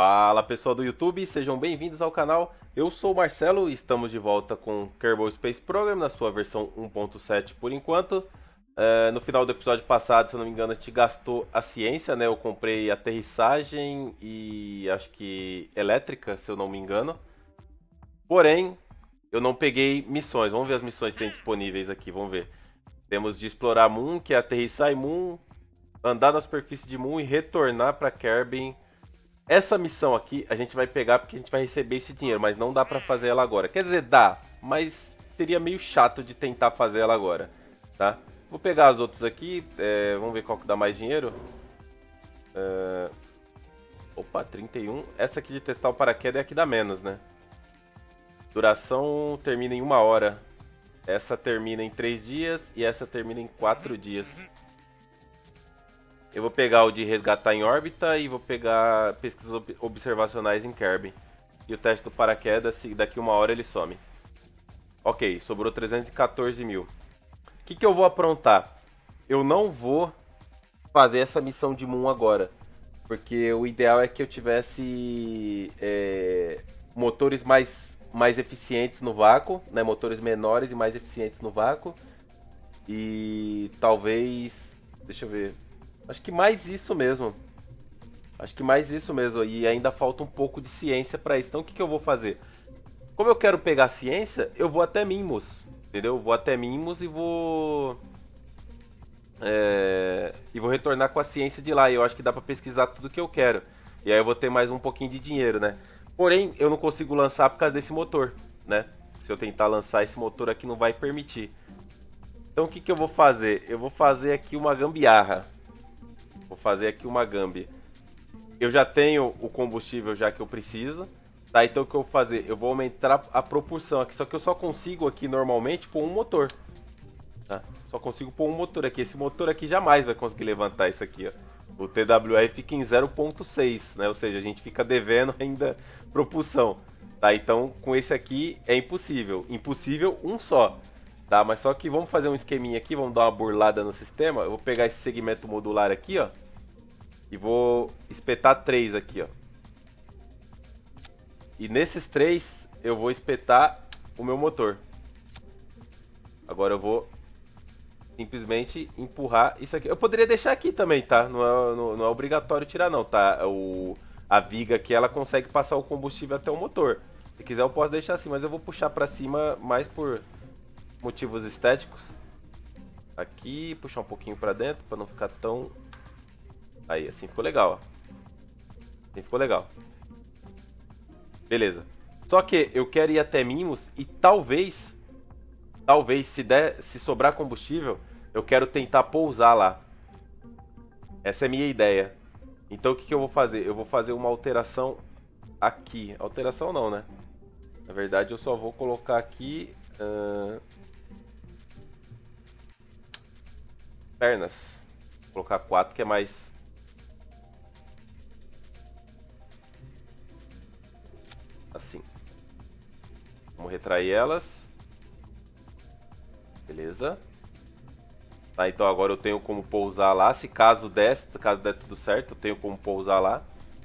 Fala pessoal do YouTube, sejam bem-vindos ao canal. Eu sou o Marcelo e estamos de volta com Kerbal Space Program na sua versão 1.7 por enquanto. No final do episódio passado, se eu não me engano, a gente gastou a ciência, né? Eu comprei aterrissagem e acho que elétrica, se eu não me engano. Porém, eu não peguei missões. Vamos ver as missões que tem disponíveis aqui, vamos ver. Temos de explorar Moon, que é aterrissar em Moon, andar na superfície de Moon e retornar para Kerbin. Essa missão aqui a gente vai pegar porque a gente vai receber esse dinheiro, mas não dá pra fazer ela agora. Quer dizer, dá, mas seria meio chato de tentar fazer ela agora, tá? Vou pegar as outras aqui, vamos ver qual que dá mais dinheiro. Opa, 31. Essa aqui de testar o paraquedas é a que dá menos, né? Duração termina em 1 hora. Essa termina em 3 dias e essa termina em 4 dias. Eu vou pegar o de resgatar em órbita e vou pegar pesquisas observacionais em Kerbin. E o teste do paraquedas, daqui 1 hora ele some. Ok, sobrou 314 mil. O que eu vou aprontar? Eu não vou fazer essa missão de Moon agora. Porque o ideal é que eu tivesse motores mais eficientes no vácuo, né? Motores menores e mais eficientes no vácuo. E talvez... Deixa eu ver... Acho que mais isso mesmo. Acho que mais isso mesmo. E ainda falta um pouco de ciência para isso. Então o que eu vou fazer? Como eu quero pegar ciência, eu vou até Minmus. Entendeu? Eu vou até Minmus e vou... E vou retornar com a ciência de lá. E eu acho que dá para pesquisar tudo que eu quero. E aí eu vou ter mais um pouquinho de dinheiro, né? Porém, eu não consigo lançar por causa desse motor, né? Se eu tentar lançar esse motor aqui, não vai permitir. Então o que eu vou fazer? Eu vou fazer aqui uma gambiarra. Vou fazer aqui uma gambi. Eu já tenho o combustível já que eu preciso. Tá, então o que eu vou fazer? Eu vou aumentar a propulsão aqui. Só que eu só consigo aqui normalmente pôr um motor. Tá? Só consigo pôr um motor aqui. Esse motor aqui jamais vai conseguir levantar isso aqui, ó. O TWR fica em 0.6, né? Ou seja, a gente fica devendo ainda propulsão. Tá, então com esse aqui é impossível. Impossível um só. Tá, mas só que vamos fazer um esqueminha aqui, vamos dar uma burlada no sistema. Eu vou pegar esse segmento modular aqui, ó. E vou espetar 3 aqui, ó. E nesses 3 eu vou espetar o meu motor. Agora eu vou simplesmente empurrar isso aqui. Eu poderia deixar aqui também, tá? Não é obrigatório tirar não, tá? A viga aqui, ela consegue passar o combustível até o motor. Se quiser eu posso deixar assim, mas eu vou puxar pra cima mais por motivos estéticos. Aqui, puxar um pouquinho pra dentro pra não ficar tão... Aí, assim ficou legal, ó. Assim ficou legal. Beleza. Só que eu quero ir até Minmus e talvez se sobrar combustível, eu quero tentar pousar lá. Essa é a minha ideia. Então o que eu vou fazer? Eu vou fazer uma alteração aqui. Alteração não, né? Na verdade eu só vou colocar aqui... pernas. Vou colocar 4 que é mais... Assim. Vamos retrair elas. Beleza. Tá, então agora eu tenho como pousar lá. Se caso der tudo certo, eu tenho como pousar lá.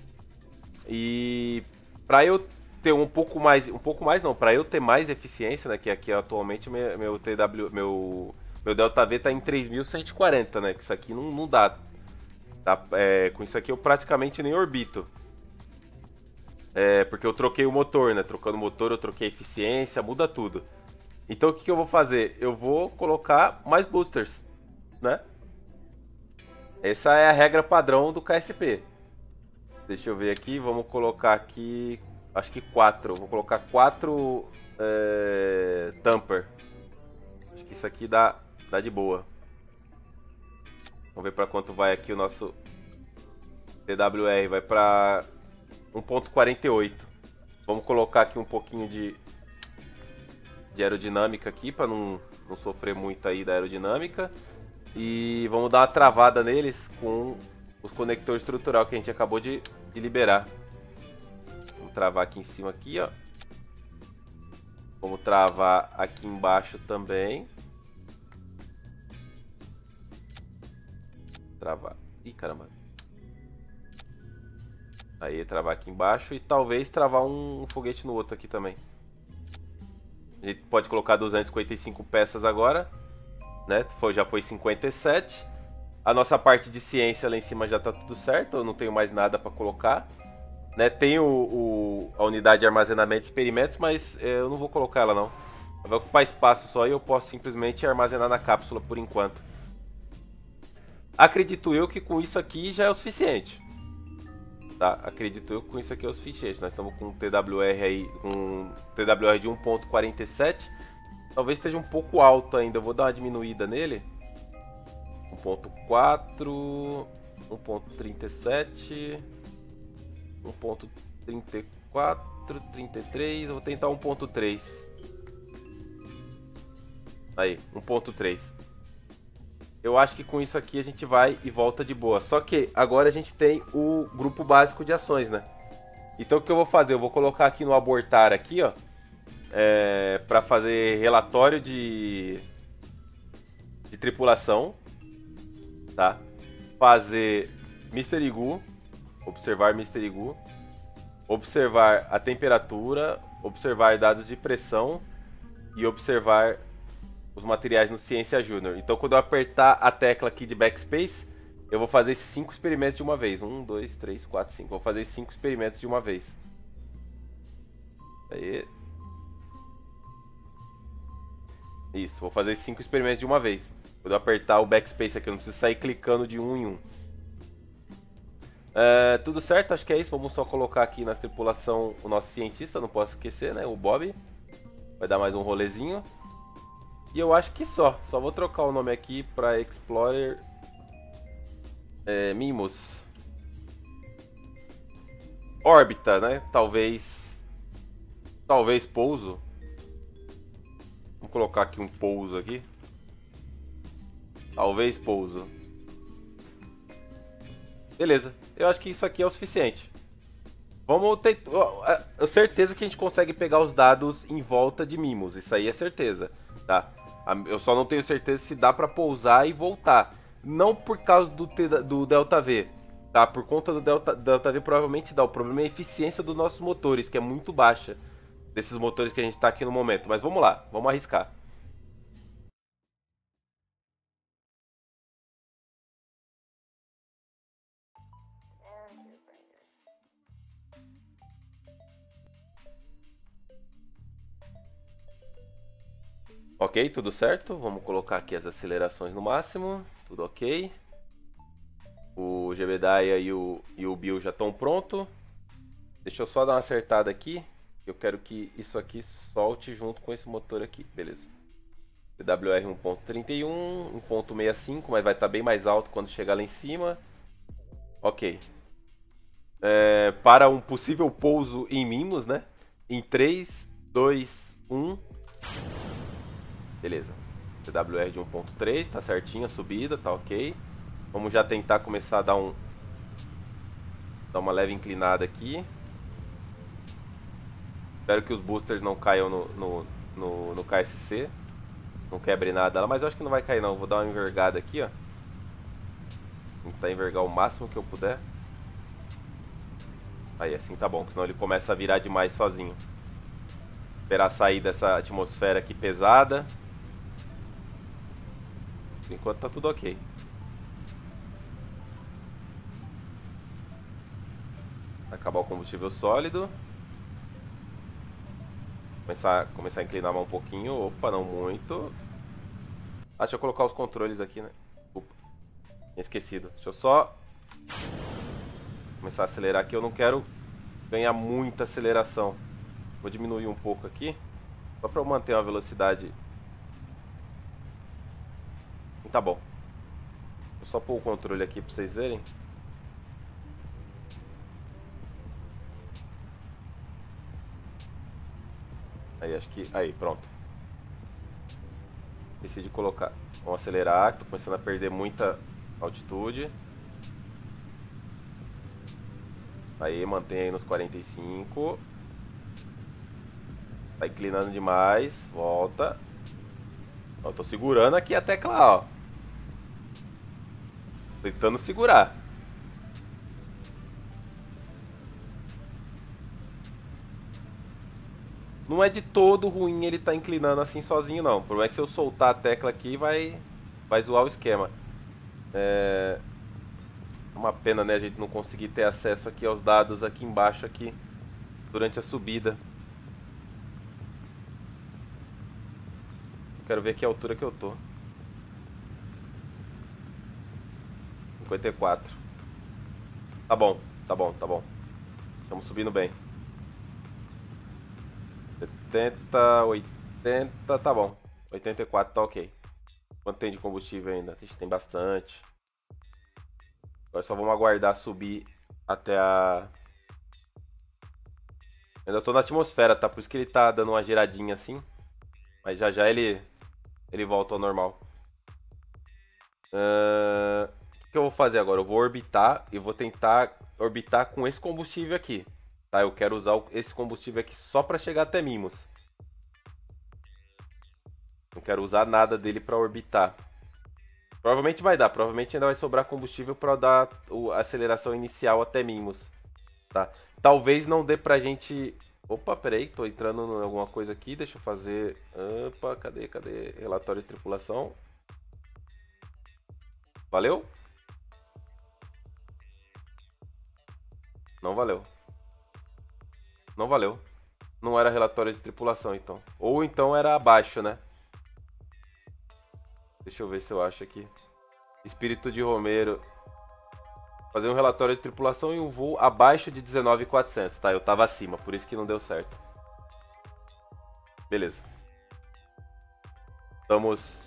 E pra eu ter um pouco mais não, pra eu ter mais eficiência, né, que aqui atualmente meu delta V tá em 3140, né, que isso aqui não dá. Tá, com isso aqui eu praticamente nem orbito. Porque eu troquei o motor, né? Trocando o motor, eu troquei a eficiência, muda tudo. Então o que eu vou fazer? Eu vou colocar mais boosters, né? Essa é a regra padrão do KSP. Deixa eu ver aqui, vamos colocar aqui, acho que 4. Vou colocar 4 Tamper. Acho que isso aqui dá de boa. Vamos ver para quanto vai aqui o nosso TWR. Vai para 1.48. Vamos colocar aqui um pouquinho de aerodinâmica aqui para não sofrer muito aí da aerodinâmica. E vamos dar uma travada neles com os conectores estrutural que a gente acabou de liberar. Vamos travar aqui em cima aqui, ó. Vamos travar aqui embaixo também. Travar. Ih, caramba. Aí, travar aqui embaixo e talvez travar um foguete no outro aqui também. A gente pode colocar 255 peças agora, né? Já foi 57. A nossa parte de ciência lá em cima já tá tudo certo, eu não tenho mais nada para colocar. Né? Tem a unidade de armazenamento de experimentos, mas eu não vou colocar ela não. Ela vai ocupar espaço só e eu posso simplesmente armazenar na cápsula por enquanto. Acredito eu que com isso aqui já é o suficiente. Tá? Acredito eu que com isso aqui é o suficiente. Nós estamos com um TWR aí, um TWR de 1.47. Talvez esteja um pouco alto ainda. Eu vou dar uma diminuída nele. 1.4, 1.37, 1.34, 33. Eu vou tentar 1.3. Aí, 1.3. Eu acho que com isso aqui a gente vai e volta de boa. Só que agora a gente tem o grupo básico de ações, né? Então o que eu vou fazer? Eu vou colocar aqui no abortar aqui, ó. Para fazer relatório de tripulação. Tá? Fazer Mr. Igu. Observar Mr. Igu. Observar a temperatura. Observar dados de pressão. E observar os materiais no Ciência Júnior. Então quando eu apertar a tecla aqui de backspace, eu vou fazer esses 5 experimentos de uma vez. 1, 2, 3, 4, 5. Vou fazer 5 experimentos de uma vez. Aí. Isso, vou fazer 5 experimentos de uma vez. Quando eu apertar o backspace aqui, eu não preciso sair clicando de um em um. Tudo certo, acho que é isso. Vamos só colocar aqui na tripulação o nosso cientista, não posso esquecer, né? O Bob. Vai dar mais um rolezinho. E eu acho que só vou trocar o nome aqui para Explorer Mimos. Órbita, né? Talvez pouso. Vamos colocar aqui um pouso aqui. Talvez pouso. Beleza, eu acho que isso aqui é o suficiente. Vamos ter certeza que a gente consegue pegar os dados em volta de Mimos. Isso aí é certeza, tá? Eu só não tenho certeza se dá pra pousar e voltar. Não por causa do Delta V, tá? Por conta do Delta V provavelmente dá. O problema é a eficiência dos nossos motores, que é muito baixa. Desses motores que a gente tá aqui no momento. Mas vamos lá, vamos arriscar. Ok, tudo certo. Vamos colocar aqui as acelerações no máximo. Tudo ok. O Jebedaia e o Bill já estão prontos. Deixa eu só dar uma acertada aqui. Eu quero que isso aqui solte junto com esse motor aqui. Beleza. TWR 1.31, 1.65, mas vai estar bem mais alto quando chegar lá em cima. Ok. Para um possível pouso em Mimos, né? Em 3, 2, 1... Beleza. TWR de 1.3, tá certinho a subida, tá ok. Vamos já tentar começar a dar uma leve inclinada aqui. Espero que os boosters não caiam no KSC. Não quebre nada lá, mas eu acho que não vai cair não. Vou dar uma envergada aqui, ó. Vou tentar envergar o máximo que eu puder. Aí, assim tá bom, senão ele começa a virar demais sozinho. Esperar sair dessa atmosfera aqui pesada. Por enquanto tá tudo ok. Acabar o combustível sólido. Começar a inclinar um pouquinho. Opa, não muito. Deixa eu colocar os controles aqui, né? Opa, tinha esquecido. Deixa eu só começar a acelerar aqui. Eu não quero ganhar muita aceleração. Vou diminuir um pouco aqui. Só para eu manter uma velocidade. Tá bom. Vou só pôr o controle aqui para vocês verem. Aí, acho que... Aí, pronto. Decidi colocar... Vamos acelerar, que tô começando a perder muita altitude. Aí, mantém aí nos 45. Tá inclinando demais. Volta. Eu tô segurando aqui a tecla, ó. Tentando segurar. não é de todo ruim ele tá inclinando assim sozinho, não. O problema é que se eu soltar a tecla aqui, vai zoar o esquema. É uma pena, né, a gente não conseguir ter acesso aqui aos dados aqui embaixo aqui durante a subida. Quero ver que altura que eu tô. 54. Tá bom, tá bom, tá bom. Estamos subindo bem. 70, 80, tá bom. 84 tá ok. Quanto tem de combustível ainda? A gente tem bastante. Agora só vamos aguardar subir até a... Ainda tô na atmosfera, tá? Por isso que ele tá dando uma giradinha assim. Mas já já ele volta ao normal. O que eu vou fazer agora? Eu vou orbitar e vou tentar orbitar com esse combustível aqui. Tá? Eu quero usar esse combustível aqui só pra chegar até Mimos. Não quero usar nada dele pra orbitar. Provavelmente vai dar, provavelmente ainda vai sobrar combustível para dar a aceleração inicial até Mimos, tá? Talvez não dê pra gente... Opa, peraí, tô entrando em alguma coisa aqui, deixa eu fazer... Opa, cadê? Relatório de tripulação. Valeu? Não valeu. Não valeu. Não era relatório de tripulação, então. Ou então era abaixo, né? Deixa eu ver se eu acho aqui. Espírito de Romero. Fazer um relatório de tripulação em um voo abaixo de 19.400, tá? Eu tava acima, por isso que não deu certo. Beleza. Estamos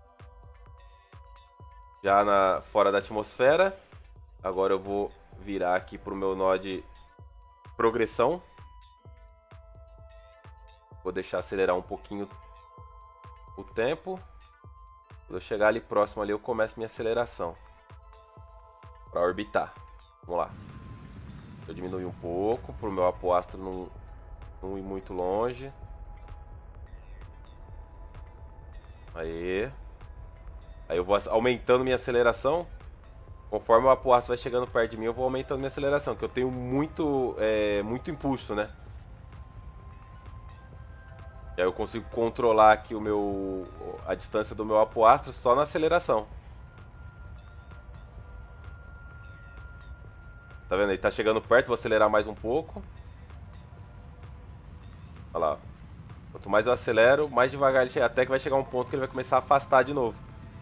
já fora da atmosfera. Agora eu vou virar aqui pro meu nó de progressão. Vou deixar acelerar um pouquinho o tempo. Quando eu chegar ali próximo ali, eu começo minha aceleração. Para orbitar. Vamos lá. Deixa eu diminuir um pouco, para o meu apoastro não ir muito longe. Aí eu vou aumentando minha aceleração. Conforme o apoastro vai chegando perto de mim, eu vou aumentando minha aceleração, que eu tenho muito impulso, né? E aí eu consigo controlar aqui a distância do meu apoastro só na aceleração. Tá vendo? Ele tá chegando perto, vou acelerar mais um pouco. Olha lá. Quanto mais eu acelero, mais devagar ele chega. Até que vai chegar um ponto que ele vai começar a afastar de novo.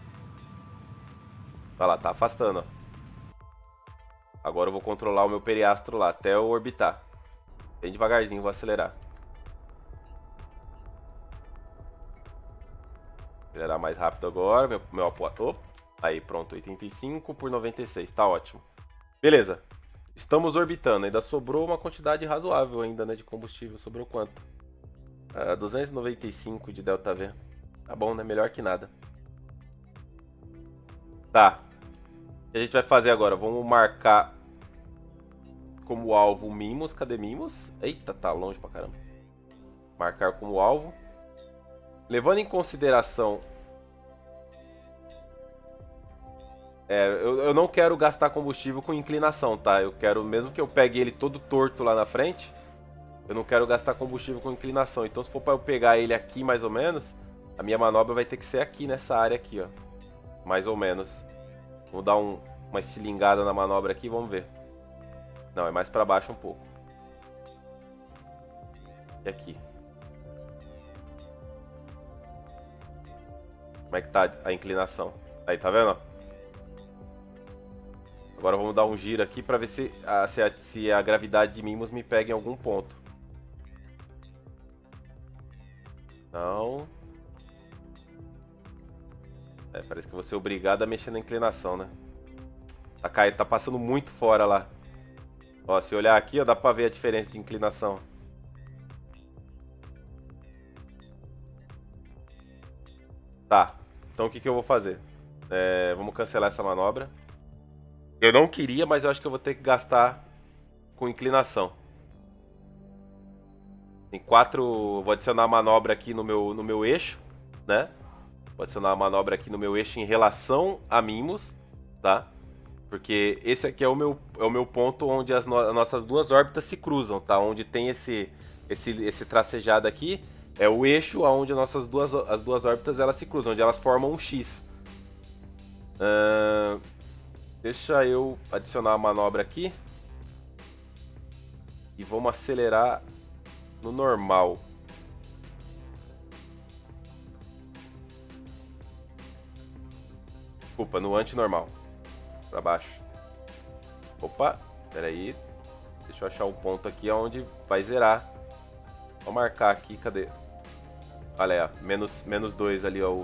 Olha lá, tá afastando, ó. Agora eu vou controlar o meu periastro lá, até eu orbitar. Bem devagarzinho, vou acelerar. Acelerar mais rápido agora. Meu apoio. Aí, pronto. 85 por 96. Tá ótimo. Beleza. Estamos orbitando. Ainda sobrou uma quantidade razoável ainda, né, de combustível. Sobrou quanto? 295 de ΔV. Tá bom, né? Melhor que nada. Tá. O que a gente vai fazer agora? Vamos marcar como alvo Mimos. Cadê Mimos? Eita, tá longe pra caramba. Marcar como alvo. Levando em consideração... eu não quero gastar combustível com inclinação, tá? Eu quero, mesmo que eu pegue ele todo torto lá na frente, eu não quero gastar combustível com inclinação. Então se for para eu pegar ele aqui mais ou menos, a minha manobra vai ter que ser aqui nessa área aqui, ó. Mais ou menos. Vou dar uma estilingada na manobra aqui, vamos ver. Não, é mais para baixo um pouco. E aqui. Como é que tá a inclinação? Aí, tá vendo? Agora vamos dar um giro aqui para ver se a gravidade de Mimos me pega em algum ponto. Não. Parece que eu vou ser obrigado a mexer na inclinação, né? Tá passando muito fora lá. Ó, se olhar aqui, ó, dá pra ver a diferença de inclinação. Tá. Então o que eu vou fazer? Vamos cancelar essa manobra. Eu não queria, mas eu acho que eu vou ter que gastar com inclinação. Tem 4... Vou adicionar a manobra aqui no meu eixo, né? Vou adicionar a manobra aqui no meu eixo em relação a Mimos, tá? Porque esse aqui é o meu ponto onde as nossas duas órbitas se cruzam, tá? Onde tem esse tracejado aqui é o eixo onde as duas órbitas elas se cruzam, onde elas formam um X. Deixa eu adicionar a manobra aqui. E vamos acelerar no normal. Desculpa, no anti-normal. Pra baixo. Opa, pera aí. Deixa eu achar um ponto aqui onde vai zerar. Vou marcar aqui, cadê? Olha aí, menos 2 ali, ó.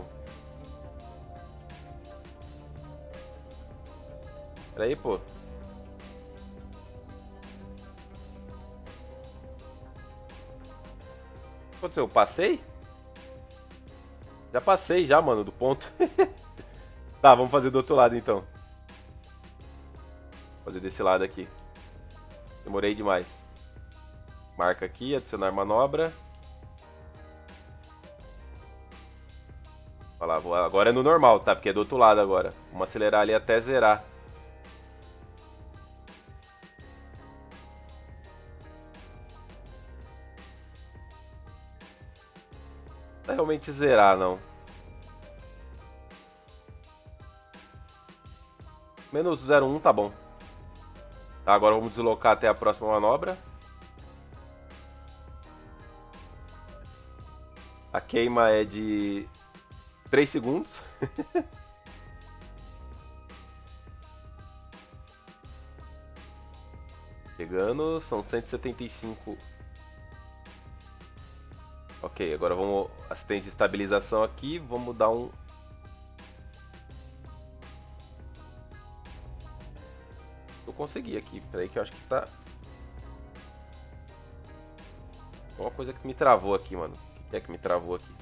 Pera aí, pô. O que aconteceu? Eu passei? Já passei já, mano, do ponto. Tá, vamos fazer do outro lado então. Vou fazer desse lado aqui. Demorei demais. Marca aqui, adicionar manobra. Olha lá, agora é no normal, tá? Porque é do outro lado agora. Vamos acelerar ali até zerar. Não é realmente zerar, não. Menos 0,1 tá bom. Tá, agora vamos deslocar até a próxima manobra. A queima é de 3 segundos. Chegando, são 175. Ok, agora vamos assistente de estabilização aqui, vamos dar um... Eu consegui aqui, peraí que eu acho que tá... Uma coisa que me travou aqui, mano. O que é que me travou aqui?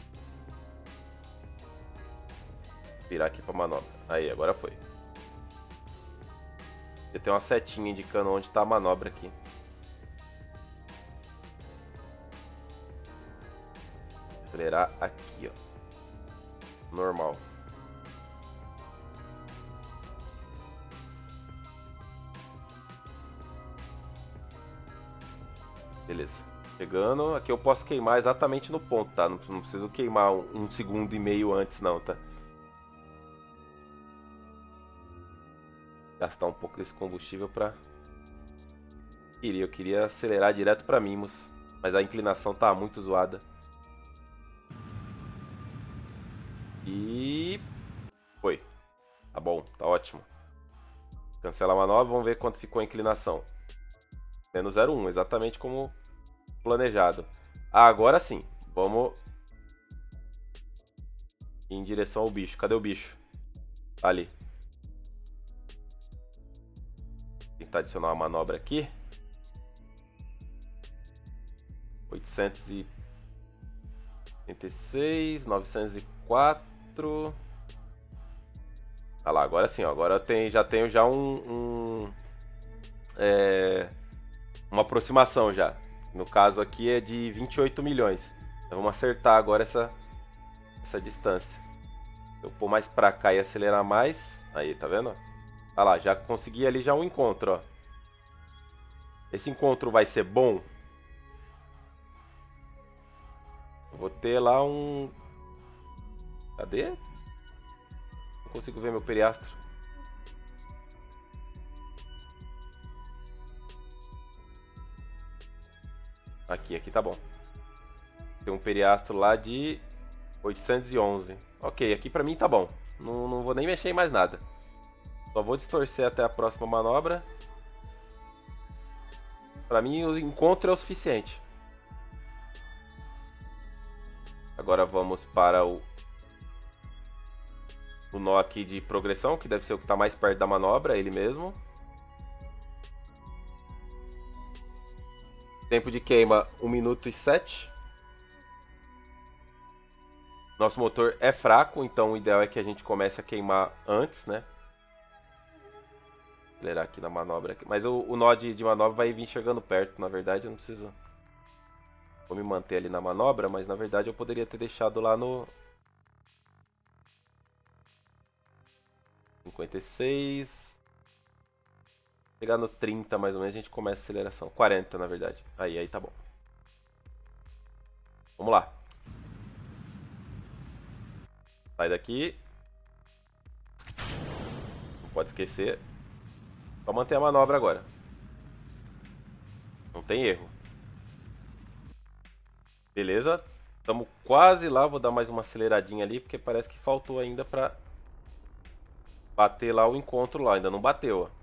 Virar aqui pra manobra. Aí, agora foi. Tem uma setinha indicando onde tá a manobra aqui. Acelerar aqui, ó. Normal. Beleza. Chegando, aqui eu posso queimar exatamente no ponto, tá? Não preciso queimar um segundo e meio antes não, tá? Gastar um pouco desse combustível pra... Eu queria acelerar direto pra Mimos, mas a inclinação tá muito zoada. E... foi. Tá bom, tá ótimo. Cancela a manobra, vamos ver quanto ficou a inclinação. Menos 0,1, exatamente como planejado. Agora sim, vamos em direção ao bicho. Cadê o bicho? Tá ali. Tentar adicionar uma manobra aqui. 886, 904. Olha lá, agora sim, ó, agora já tenho uma aproximação já. No caso aqui é de 28 milhões. Então vamos acertar agora essa distância. Se eu pôr mais pra cá e acelerar mais, aí, tá vendo? Olha lá, já consegui ali já um encontro, ó. Esse encontro vai ser bom? Eu vou ter lá um... Cadê? Não consigo ver meu periastro. Aqui tá bom. Tem um periastro lá de 811. Ok, aqui pra mim tá bom. Não vou nem mexer em mais nada. Só vou distorcer até a próxima manobra. Pra mim o encontro é o suficiente. Agora vamos para o nó aqui de progressão, que deve ser o que está mais perto da manobra, ele mesmo. Tempo de queima 1 minuto e 7. Nosso motor é fraco, então o ideal é que a gente comece a queimar antes, né? Acelerar aqui na manobra. Mas o nó de manobra vai vir chegando perto, na verdade eu não preciso... Vou me manter ali na manobra, mas na verdade eu poderia ter deixado lá no... 56... Chegar no 30 mais ou menos a gente começa a aceleração. 40 na verdade. Aí tá bom. Vamos lá. Sai daqui. Não pode esquecer. Só manter a manobra agora. Não tem erro. Beleza. Estamos quase lá. Vou dar mais uma aceleradinha ali, porque parece que faltou ainda pra bater lá o encontro lá. Ainda não bateu, ó.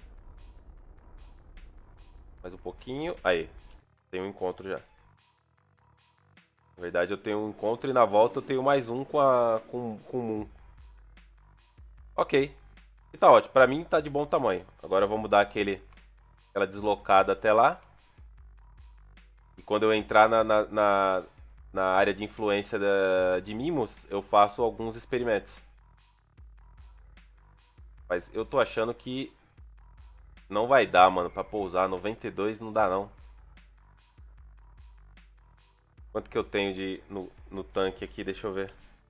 Mais um pouquinho. Aí. Tem um encontro já. Na verdade eu tenho um encontro e na volta eu tenho mais um com o Moon. Ok. E tá ótimo. Pra mim tá de bom tamanho. Agora vamos dar aquela deslocada até lá. E quando eu entrar na área de influência de Mimos, eu faço alguns experimentos. Mas eu tô achando que não vai dar, mano, pra pousar. 92 não dá, não. Quanto que eu tenho no tanque aqui? Deixa eu ver.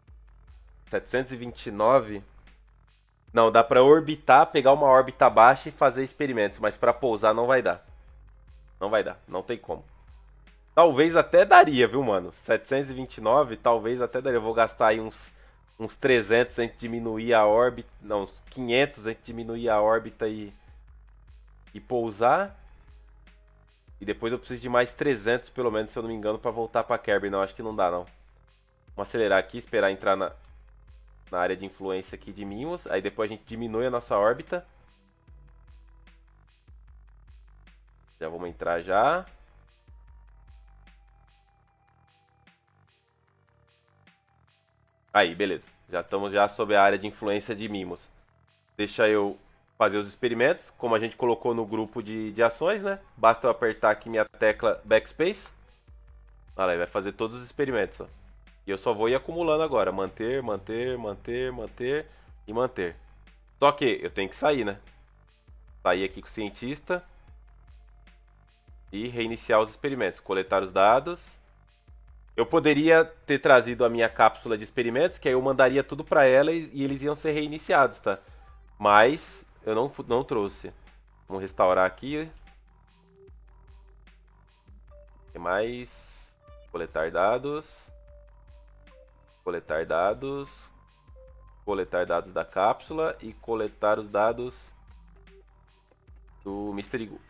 729. Não, dá pra orbitar, pegar uma órbita baixa e fazer experimentos. Mas pra pousar não vai dar. Não vai dar, não tem como. Talvez até daria, viu, mano? 729, talvez até daria. Eu vou gastar aí uns 300 antes de diminuir a órbita. Não, uns 500 antes de diminuir a órbita e pousar. E depois eu preciso de mais 300, pelo menos, se eu não me engano, pra voltar pra Kerbin. Não, acho que não dá, não. Vamos acelerar aqui, esperar entrar na área de influência aqui de Mimos. Aí depois a gente diminui a nossa órbita. Já vamos entrar já. Aí, beleza. Já estamos já sob a área de influência de Mimos. Deixa eu fazer os experimentos, como a gente colocou no grupo de ações, né? Basta eu apertar aqui minha tecla Backspace. Olha lá, vai fazer todos os experimentos, ó. E eu só vou ir acumulando agora. Manter, manter, manter, manter e manter. Só que eu tenho que sair, né? Sair aqui com o cientista. E reiniciar os experimentos. Coletar os dados. Eu poderia ter trazido a minha cápsula de experimentos, que aí eu mandaria tudo pra ela e eles iam ser reiniciados, tá? Mas eu não trouxe. Vamos restaurar aqui. O que mais? Coletar dados. Coletar dados. Coletar dados da cápsula e coletar os dados do Mystery Goo.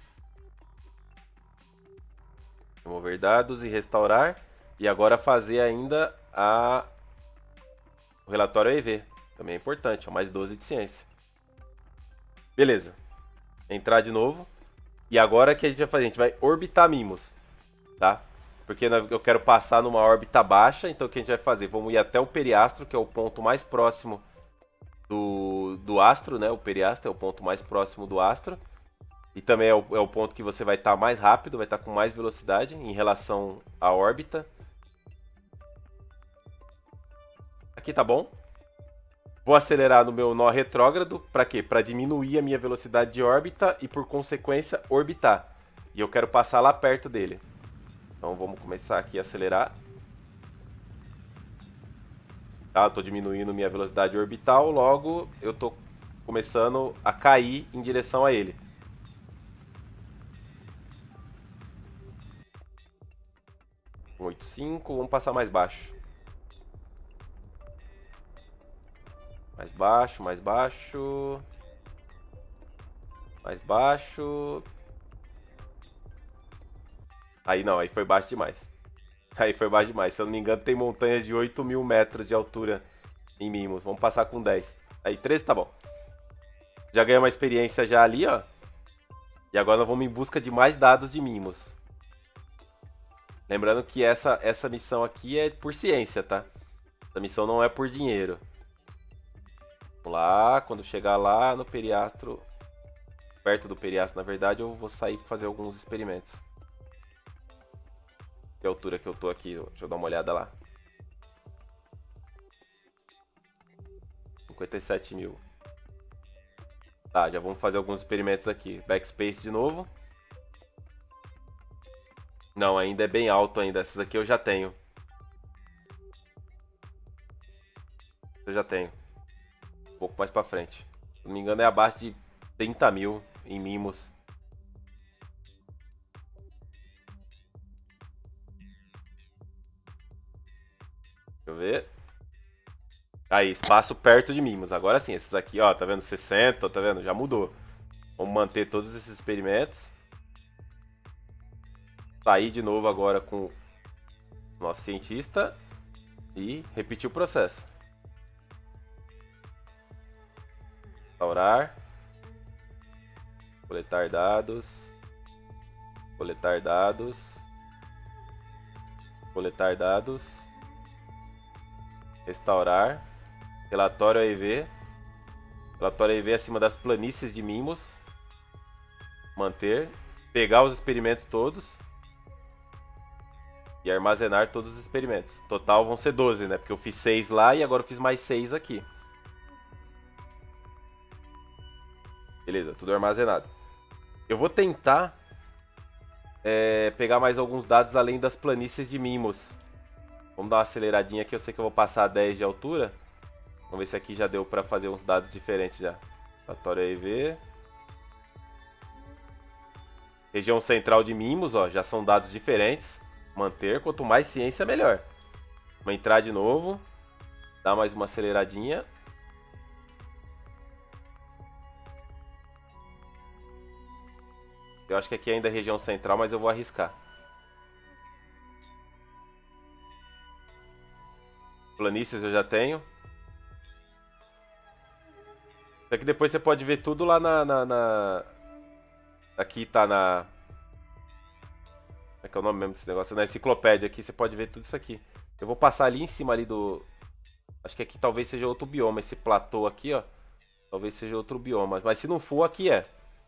Remover dados e restaurar. E agora fazer ainda o relatório EV. Também é importante, é mais 12 de ciência. Beleza. Entrar de novo. E agora o que a gente vai fazer? A gente vai orbitar Mimos. Tá? Porque eu quero passar numa órbita baixa. Então o que a gente vai fazer? Vamos ir até o periastro, que é o ponto mais próximo do astro, né? O periastro é o ponto mais próximo do astro. E também é o ponto que você vai estar mais rápido, vai estar com mais velocidade em relação à órbita. Aqui tá bom. Vou acelerar no meu nó retrógrado. Para quê? Para diminuir a minha velocidade de órbita e, por consequência, orbitar. E eu quero passar lá perto dele. Então vamos começar aqui a acelerar. Tá, eu tô diminuindo minha velocidade orbital, logo eu tô começando a cair em direção a ele. Um 185, vamos passar mais baixo. Mais baixo, mais baixo. Mais baixo. Aí não, aí foi baixo demais. Aí foi baixo demais. Se eu não me engano, tem montanhas de 8.000 metros de altura em Mimos. Vamos passar com 10. Aí, 13 tá bom. Já ganhei uma experiência já ali, ó. E agora nós vamos em busca de mais dados de Mimos. Lembrando que essa missão aqui é por ciência, tá? Essa missão não é por dinheiro. Vamos lá, quando chegar lá no periastro, perto do periastro, na verdade, eu vou sair para fazer alguns experimentos. Que altura que eu tô aqui? Deixa eu dar uma olhada lá. 57 mil. Tá, já vamos fazer alguns experimentos aqui. Backspace de novo. Não, ainda é bem alto ainda. Essas aqui eu já tenho. Eu já tenho. Um pouco mais pra frente. Se não me engano é abaixo de 30 mil em Mimos. eu ver. Aí, espaço perto de mimos. Agora sim, esses aqui, ó, tá vendo? 60, tá vendo? Já mudou. Vamos manter todos esses experimentos. Sair de novo agora com o nosso cientista. E repetir o processo. Restaurar. Coletar dados. Coletar dados. Coletar dados. Restaurar. Relatório AEV. Relatório AEV acima das planícies de mimos. Manter. Pegar os experimentos todos. E armazenar todos os experimentos. Total vão ser 12, né? Porque eu fiz 6 lá e agora eu fiz mais 6 aqui. Beleza, tudo armazenado. Eu vou tentar pegar mais alguns dados além das planícies de mimos. Vamos dar uma aceleradinha aqui. Eu sei que eu vou passar 10 de altura. Vamos ver se aqui já deu pra fazer uns dados diferentes já. Relatório AEV. Região central de mimos, ó. Já são dados diferentes. Manter. Quanto mais ciência, melhor. Vamos entrar de novo. Dar mais uma aceleradinha. Eu acho que aqui ainda é região central, mas eu vou arriscar. Planícies eu já tenho. Isso aqui depois você pode ver tudo lá Aqui tá na... Como é que é o nome mesmo desse negócio? Na enciclopédia aqui, você pode ver tudo isso aqui. Eu vou passar ali em cima ali do... Acho que aqui talvez seja outro bioma. Esse platô aqui, ó. Talvez seja outro bioma. Mas se não for, aqui é.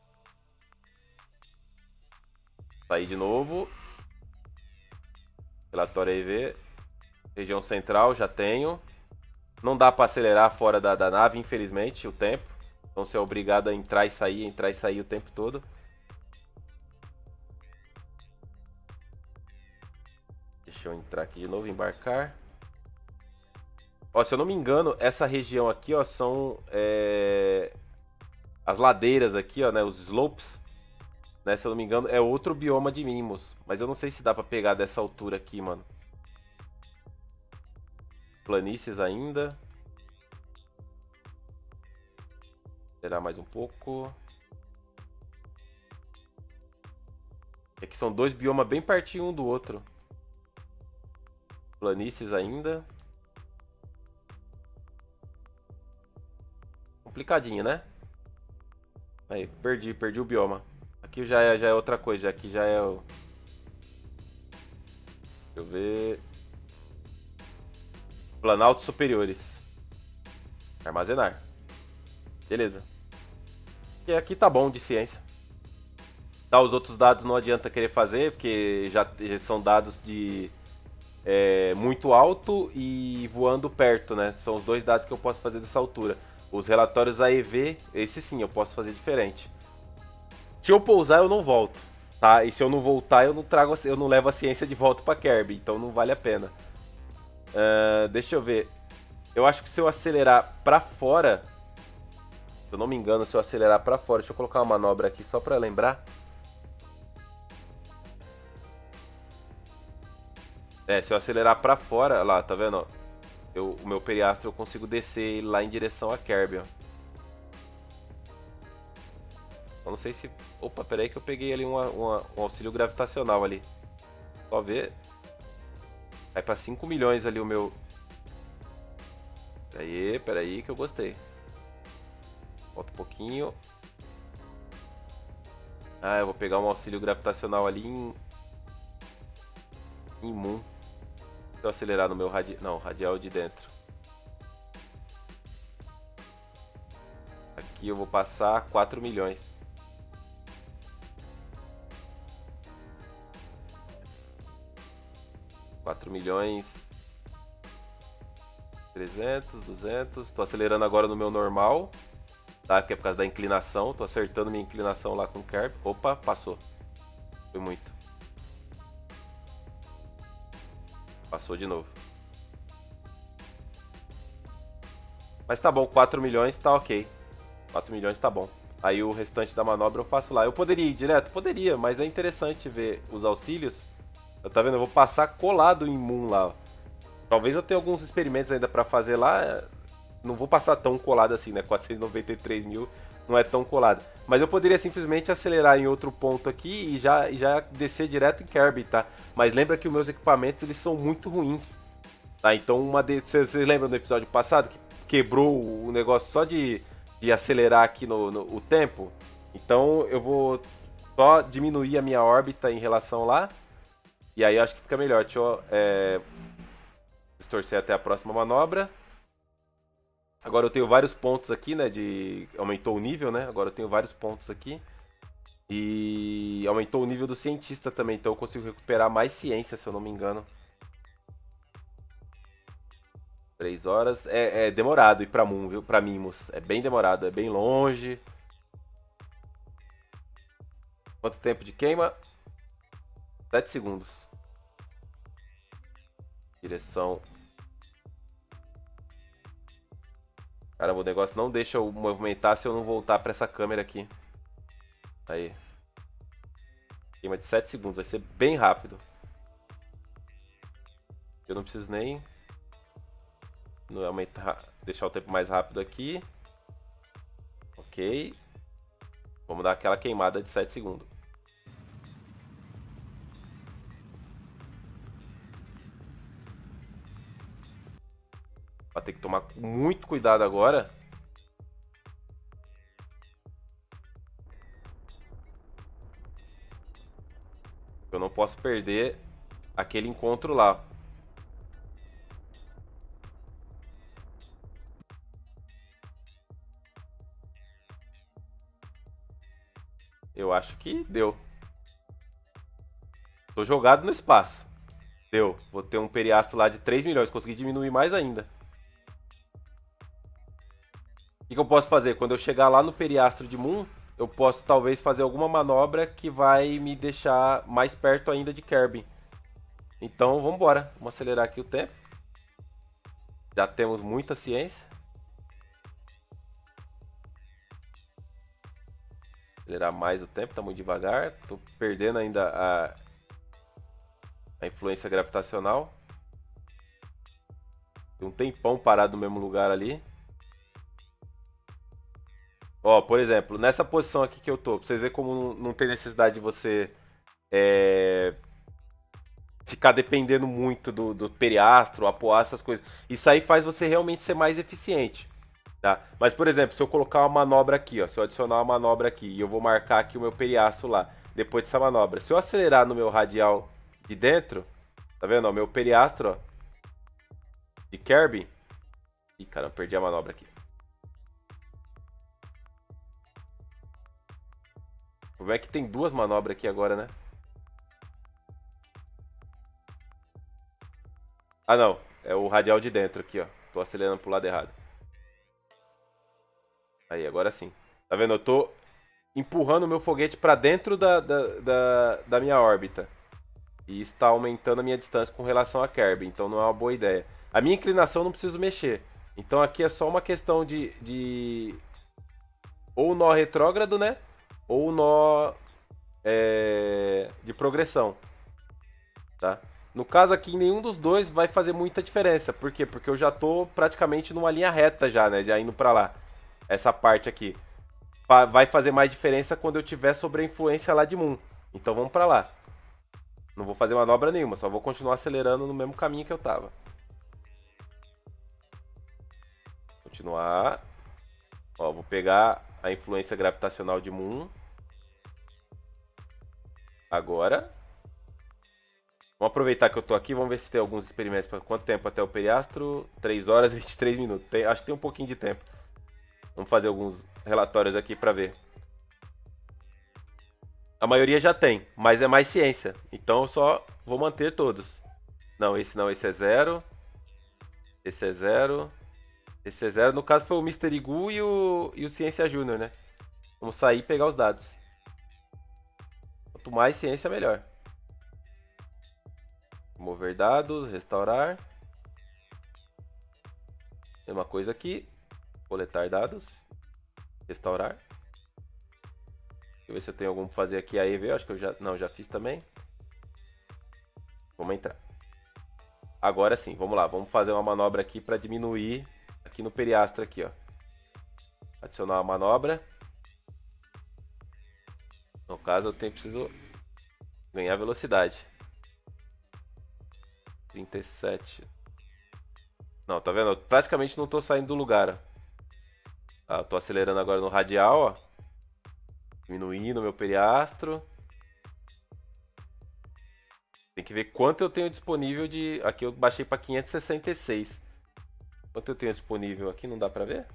Sair de novo. Relatório AEV. Região central, já tenho. Não dá pra acelerar fora da nave, infelizmente, o tempo. Então você é obrigado a entrar e sair o tempo todo. Deixa eu entrar aqui de novo, embarcar. Ó, se eu não me engano, essa região aqui, ó, são as ladeiras aqui, ó, né, os slopes. Né, se eu não me engano, é outro bioma de mimos. Mas eu não sei se dá pra pegar dessa altura aqui, mano. Planícies ainda. Esperar mais um pouco. Aqui são dois biomas bem pertinho um do outro. Planícies ainda. Complicadinho, né? Aí, perdi o bioma. Aqui já é outra coisa, aqui já é o... Deixa eu ver... Planaltos superiores. Armazenar. Beleza. E aqui tá bom de ciência. Tá, os outros dados não adianta querer fazer, porque já são dados de muito alto e voando perto, né? São os dois dados que eu posso fazer dessa altura. Os relatórios AEV, esse sim, eu posso fazer diferente. Se eu pousar, eu não volto, tá? E se eu não voltar, eu não levo a ciência de volta pra Kirby, então não vale a pena. Deixa eu ver. Eu acho que se eu acelerar pra fora... Se eu não me engano, se eu acelerar pra fora... Deixa eu colocar uma manobra aqui só pra lembrar. Se eu acelerar pra fora... Lá, tá vendo? Ó? O meu periastro eu consigo descer lá em direção a Kirby, ó. Eu não sei se... Opa, peraí que eu peguei ali um auxílio gravitacional ali. Só ver... Vai pra 5 milhões ali o meu... Peraí que eu gostei. Volta um pouquinho. Ah, eu vou pegar um auxílio gravitacional ali em Moon. Deixa eu acelerar no meu radial de dentro. Aqui eu vou passar 4 milhões. $4.300.000, 200. Tô acelerando agora no meu normal, tá? Que é por causa da inclinação. Tô acertando minha inclinação lá com o Kirby. Opa, passou. Foi muito. Passou de novo. Mas tá bom, 4 milhões tá ok. 4 milhões tá bom. Aí o restante da manobra eu faço lá. Eu poderia ir direto? Poderia, mas é interessante ver os auxílios. Tá vendo? Eu vou passar colado em Moon lá, ó. Talvez eu tenha alguns experimentos ainda pra fazer lá. Não vou passar tão colado assim, né? 493 mil não é tão colado. Mas eu poderia simplesmente acelerar em outro ponto aqui e já descer direto em Kirby, tá? Mas lembra que os meus equipamentos eles são muito ruins, tá? Então vocês lembram do episódio passado que quebrou o negócio só de acelerar aqui no o tempo? Então eu vou só diminuir a minha órbita em relação lá. E aí eu acho que fica melhor. Deixa eu distorcer até a próxima manobra. Agora eu tenho vários pontos aqui, né? Aumentou o nível, né? Agora eu tenho vários pontos aqui. E aumentou o nível do cientista também, então eu consigo recuperar mais ciência, se eu não me engano. 3 horas. É demorado ir pra Moon, viu? Pra Mimos. É bem demorado, é bem longe. Quanto tempo de queima? 7 segundos. Direção. Caramba, o negócio não deixa eu movimentar se eu não voltar pra essa câmera aqui. Aí. Queima de 7 segundos, vai ser bem rápido. Eu não preciso nem aumentar, deixar o tempo mais rápido aqui. Ok. Vamos dar aquela queimada de 7 segundos. Vai ter que tomar muito cuidado agora. Eu não posso perder aquele encontro lá. Eu acho que deu. Tô jogado no espaço. Deu. Vou ter um periastro lá de 3 milhões. Consegui diminuir mais ainda. O que eu posso fazer? Quando eu chegar lá no periastro de Moon, eu posso talvez fazer alguma manobra que vai me deixar mais perto ainda de Kerbin. Então vamos embora. Vamos acelerar aqui o tempo. Já temos muita ciência. Acelerar mais o tempo, tá muito devagar. Tô perdendo ainda a influência gravitacional. Tem um tempão parado no mesmo lugar ali. Ó, por exemplo, nessa posição aqui que eu tô, pra vocês verem como não tem necessidade de você ficar dependendo muito do periastro, apoiar essas coisas. Isso aí faz você realmente ser mais eficiente, tá? Mas, por exemplo, se eu colocar uma manobra aqui, ó, se eu adicionar uma manobra aqui e eu vou marcar aqui o meu periastro lá, depois dessa manobra, se eu acelerar no meu radial de dentro, tá vendo, ó, meu periastro, ó, de Kirby. Ih, caramba, perdi a manobra aqui. Como é que tem duas manobras aqui agora, né? Ah, não. É o radial de dentro aqui, ó. Tô acelerando pro lado errado. Aí, agora sim. Tá vendo? Eu tô empurrando o meu foguete pra dentro da minha órbita. E está aumentando a minha distância com relação a Kirby. Então não é uma boa ideia. A minha inclinação eu não preciso mexer. Então aqui é só uma questão de ou nó retrógrado, né? Ou nó de progressão. Tá? No caso aqui, nenhum dos dois vai fazer muita diferença. Por quê? Porque eu já tô praticamente numa linha reta já, né? Já indo pra lá. Essa parte aqui. Vai fazer mais diferença quando eu tiver sobre a influência lá de Moon. Então vamos pra lá. Não vou fazer manobra nenhuma, só vou continuar acelerando no mesmo caminho que eu tava. Continuar. Ó, vou pegar a influência gravitacional de Moon. Agora. Vamos aproveitar que eu tô aqui, vamos ver se tem alguns experimentos. Para quanto tempo até o periastro? 3 horas e 23 minutos. Acho que tem um pouquinho de tempo. Vamos fazer alguns relatórios aqui para ver. A maioria já tem, mas é mais ciência. Então eu só vou manter todos. Não, esse é zero. Esse é zero. Esse é zero. No caso foi o Mr. Igu e o Ciência Júnior, né? Vamos sair e pegar os dados. Quanto mais ciência, melhor. Mover dados, restaurar. Mesma coisa aqui. Coletar dados. Restaurar. Deixa eu ver se eu tenho algum pra fazer aqui. Aí, viu? Acho que eu já... Não, já fiz também. Vamos entrar. agora sim, vamos lá. Vamos fazer uma manobra aqui para diminuir aqui no periastro aqui, ó. Adicionar uma manobra. No caso, preciso ganhar velocidade. 37. Não, tá vendo? Eu praticamente não tô saindo do lugar, ó. Ah, eu tô acelerando agora no radial, ó. Diminuindo o meu periastro. Tem que ver quanto eu tenho disponível de... Aqui eu baixei para 566. Quanto eu tenho disponível aqui, não dá pra ver?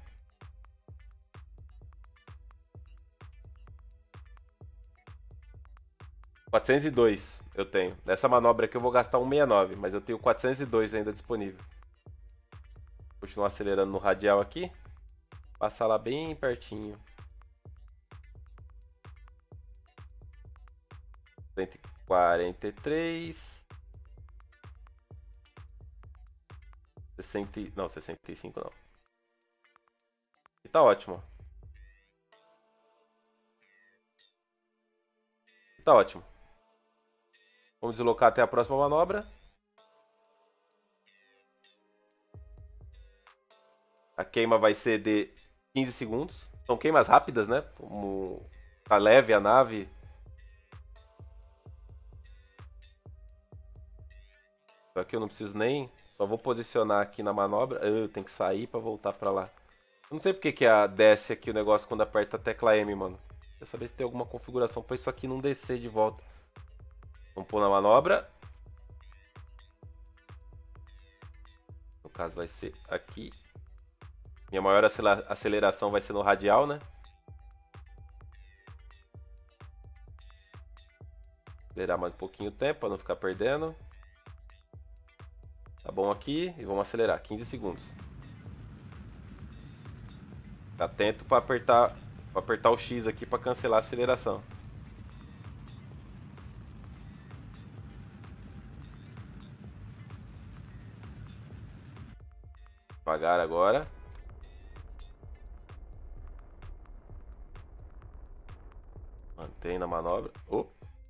$402 eu tenho. Nessa manobra aqui eu vou gastar 169, mas eu tenho 402 ainda disponível. Continuar acelerando no radial aqui. Passar lá bem pertinho. 143. 60, não, 65 não. E tá ótimo. Tá ótimo. Vamos deslocar até a próxima manobra. A queima vai ser de 15 segundos. São queimas rápidas, né? Como tá leve a nave. Só que eu não preciso nem... Só vou posicionar aqui na manobra. Eu tenho que sair pra voltar pra lá. Eu não sei porque que desce aqui o negócio quando aperta a tecla M, mano. Quer saber se tem alguma configuração pra isso aqui não descer de volta. Vamos pôr na manobra. No caso vai ser aqui. Minha maior aceleração vai ser no radial, né? Acelerar mais um pouquinho o tempo para não ficar perdendo. Tá bom aqui e vamos acelerar, 15 segundos. Fica atento para apertar o X aqui para cancelar a aceleração. Devagar agora. Mantém na manobra. Oh.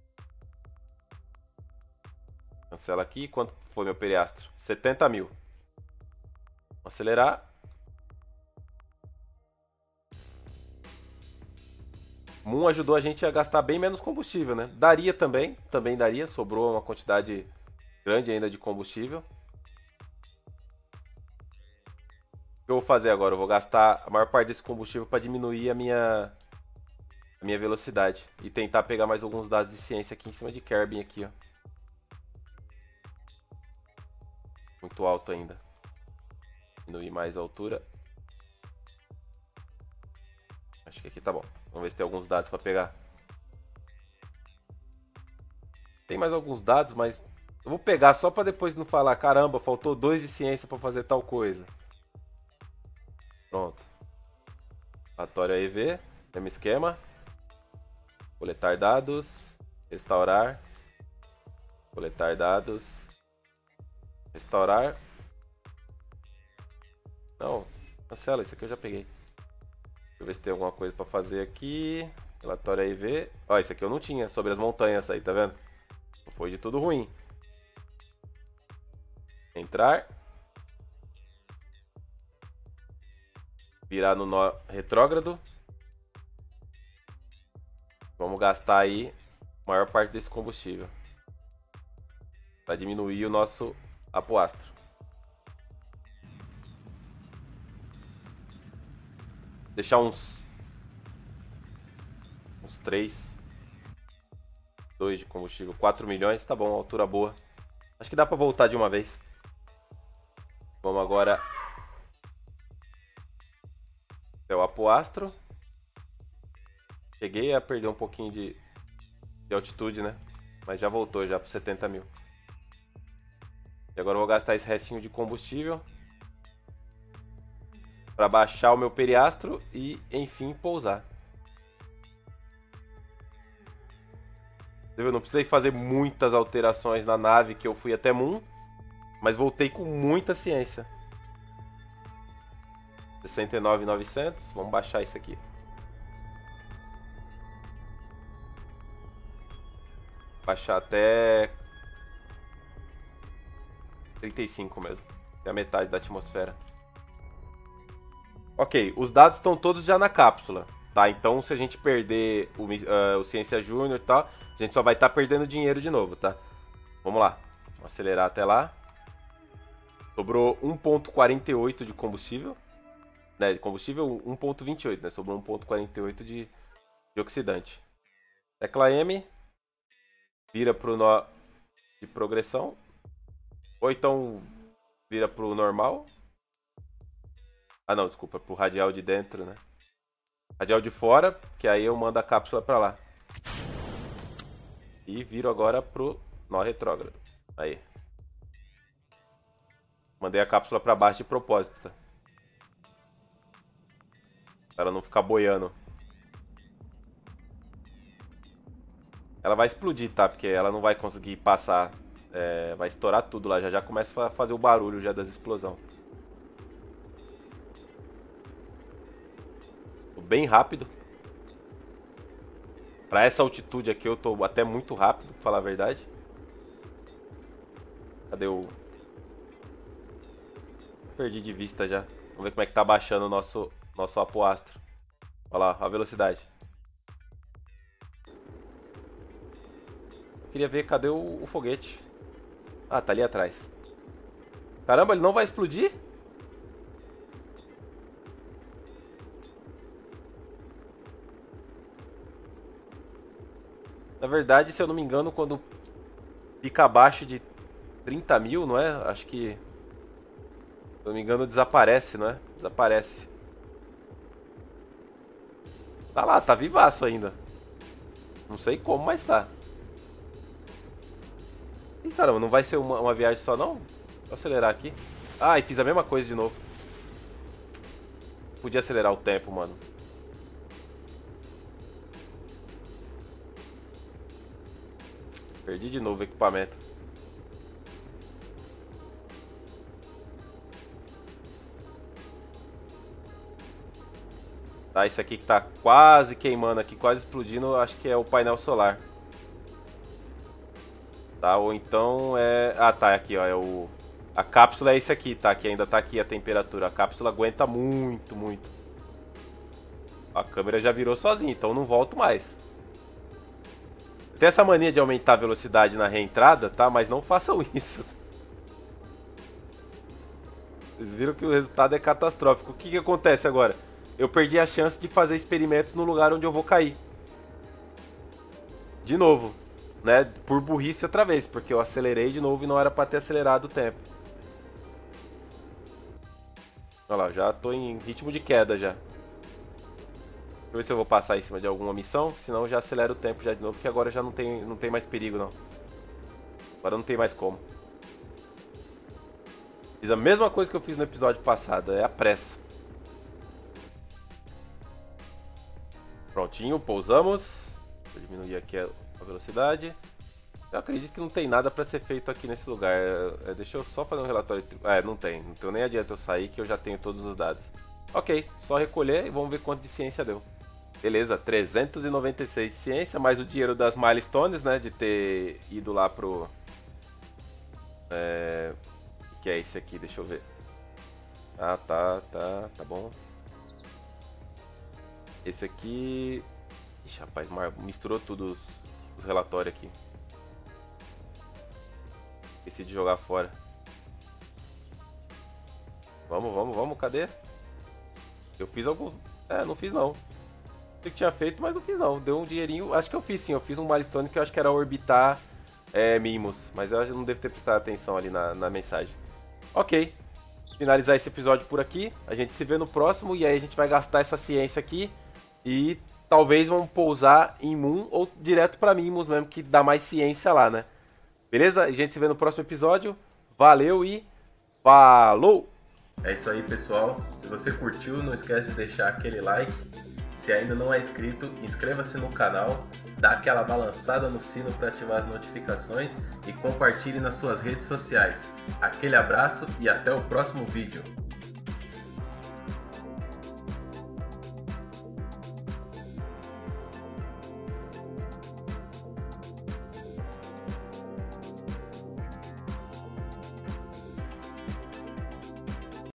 Cancela aqui. Quanto foi meu periastro? 70 mil. Vamos acelerar. Moon ajudou a gente a gastar bem menos combustível, né? Daria também daria. Sobrou uma quantidade grande ainda de combustível. O que eu vou fazer agora? Eu vou gastar a maior parte desse combustível para diminuir a minha velocidade e tentar pegar mais alguns dados de ciência aqui em cima de Kerbin aqui, ó. Muito alto ainda. Diminuir mais a altura. Acho que aqui tá bom. Vamos ver se tem alguns dados para pegar. Tem mais alguns dados, mas eu vou pegar só para depois não falar, caramba, faltou 2 de ciência para fazer tal coisa. Pronto. Relatório EV, mesmo esquema. Coletar dados, restaurar. Coletar dados, restaurar. Não, cancela, isso aqui eu já peguei. Deixa eu ver se tem alguma coisa pra fazer aqui. Relatório EV. Ó, isso aqui eu não tinha, sobre as montanhas aí, tá vendo? Não foi de tudo ruim. Entrar. Virar no nó retrógrado. Vamos gastar aí a maior parte desse combustível. Pra diminuir o nosso apoastro. Deixar uns 3, 2 de combustível, 4 milhões, tá bom, altura boa. Acho que dá pra voltar de uma vez. Vamos agora até o apoastro. Cheguei a perder um pouquinho de altitude, né? Mas já voltou já para 70 mil. E agora eu vou gastar esse restinho de combustível para baixar o meu periastro e, enfim, pousar. Eu não precisei fazer muitas alterações na nave que eu fui até Moon, mas voltei com muita ciência. 69.900, vamos baixar isso aqui. Baixar até 35 mesmo. É a metade da atmosfera. Ok, os dados estão todos já na cápsula, tá? Então se a gente perder o Ciência Júnior e tal, a gente só vai estar perdendo dinheiro de novo, tá? Vamos lá, vamos acelerar até lá. Sobrou 1,48 de combustível, né? De combustível 1,28, né? Sobrou 1,48 de oxidante. Tecla M, vira pro nó de progressão, ou então vira pro normal. Ah não, desculpa, pro radial de dentro, né? Radial de fora, que aí eu mando a cápsula pra lá. E viro agora pro nó retrógrado. Aí. Mandei a cápsula pra baixo de propósito, tá? Para não ficar boiando. Ela vai explodir, tá? Porque ela não vai conseguir passar. Vai estourar tudo lá. Já começa a fazer o barulho já das explosões. Bem rápido. Pra essa altitude aqui eu tô até muito rápido, pra falar a verdade. Cadê o... Perdi de vista já. Vamos ver como é que tá baixando o nosso apoastro. Olha lá, a velocidade. Eu queria ver, cadê o foguete? Ah, tá ali atrás. Caramba, ele não vai explodir? Na verdade, se eu não me engano, quando fica abaixo de 30 mil, não é? Acho que... Se eu não me engano, desaparece, não é? Desaparece. Tá lá, tá vivaço ainda. Não sei como, mas tá. Ih, caramba, não vai ser uma viagem só, não? Vou acelerar aqui. Ah, e fiz a mesma coisa de novo. Podia acelerar o tempo, mano. Perdi de novo o equipamento. Tá, isso aqui que tá quase queimando aqui, quase explodindo, eu acho que é o painel solar. Tá, ou então é... Ah, tá, aqui, ó, A cápsula é esse aqui, tá, que ainda tá aqui a temperatura. A cápsula aguenta muito, muito. A câmera já virou sozinha, então não volto mais. Tem essa mania de aumentar a velocidade na reentrada, tá? Mas não façam isso. Vocês viram que o resultado é catastrófico. O que acontece agora? Eu perdi a chance de fazer experimentos no lugar onde eu vou cair. De novo, né? Por burrice outra vez, porque eu acelerei de novo e não era pra ter acelerado o tempo. Olha lá, já tô em ritmo de queda já. Deixa eu ver se eu vou passar em cima de alguma missão, senão eu já acelero o tempo já de novo, porque agora já não tem mais perigo não. Agora não tem mais como. Fiz a mesma coisa que eu fiz no episódio passado, é a pressa. Prontinho, pousamos. Vou diminuir aqui a velocidade. Eu acredito que não tem nada pra ser feito aqui nesse lugar. Deixa eu só fazer um relatório. Não tem. Então nem adianta eu sair que eu já tenho todos os dados. Ok, só recolher e vamos ver quanto de ciência deu. Beleza, 396 de ciência, mais o dinheiro das milestones, né? De ter ido lá pro... O que é esse aqui? Deixa eu ver. Ah, tá bom. Esse aqui... Ixi, rapaz, misturou tudo os relatórios aqui. Esqueci de jogar fora. Vamos, cadê? Eu fiz alguns... não fiz não. Sei que tinha feito, mas não fiz não. Deu um dinheirinho. Acho que eu fiz sim. Eu fiz um milestone que eu acho que era orbitar Mimos. Mas eu não devo ter prestado atenção ali na mensagem. Ok. Finalizar esse episódio por aqui. A gente se vê no próximo. E aí a gente vai gastar essa ciência aqui. E talvez vamos pousar em Moon ou direto pra Mimos mesmo, que dá mais ciência lá, né? Beleza? A gente se vê no próximo episódio. Valeu e falou! É isso aí, pessoal. Se você curtiu, não esquece de deixar aquele like. Se ainda não é inscrito, inscreva-se no canal, dá aquela balançada no sino para ativar as notificações e compartilhe nas suas redes sociais. Aquele abraço e até o próximo vídeo.